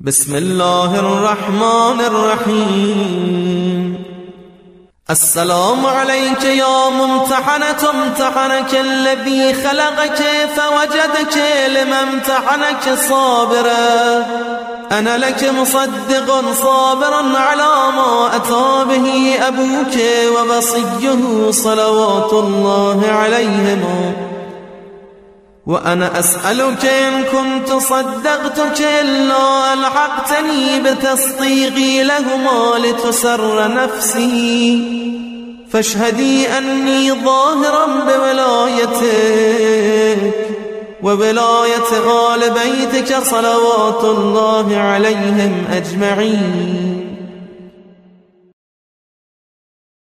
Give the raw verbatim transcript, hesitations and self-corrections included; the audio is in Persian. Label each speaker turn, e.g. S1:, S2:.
S1: بسم الله الرحمن الرحيم. السلام عليك يا ممتحنة امتحنك الذي خلقك فوجدك لما امتحنك صابرا. أنا لك مصدق صابرا على ما أتى به أبوك ووصيه صلوات الله عليهما، وأنا أسألك إن كنت صدقتك إلا ألحقتني بتصديقي لهما لتسر نفسي، فاشهدي أني ظاهرا بولايتك وولاية آل بيتك صلوات الله عليهم أجمعين.